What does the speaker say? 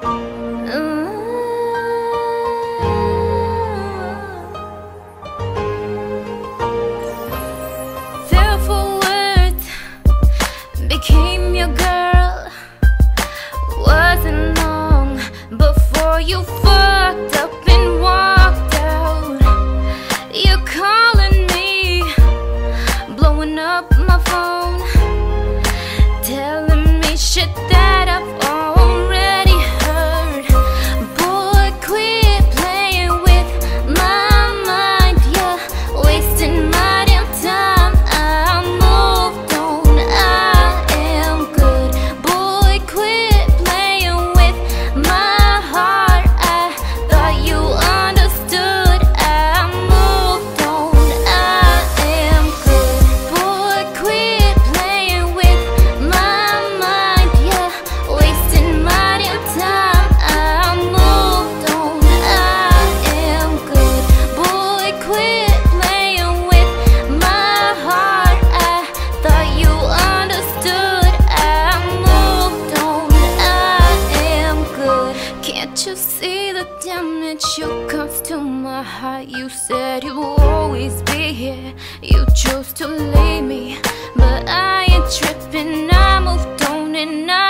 Fearful words became your girl. Wasn't long before you fucked up and walked out. You're calling me, blowing up my phone, telling me shit that I've already heard. Boy, quit playing with my mind. You're wasting my damn time. I moved on, I am good. Boy, quit playing with my heart. I thought you understood. I moved on, I am good. Boy, quit playing with my mind. Yeah, wasting my damn time. I moved on, I am good. Boy, quit playing with my heart. I thought you understood. I moved on, I am good. Can't you see the damage you caused to my heart? You said you would always be here. You chose to leave me, but I ain't tripping. I moved on and I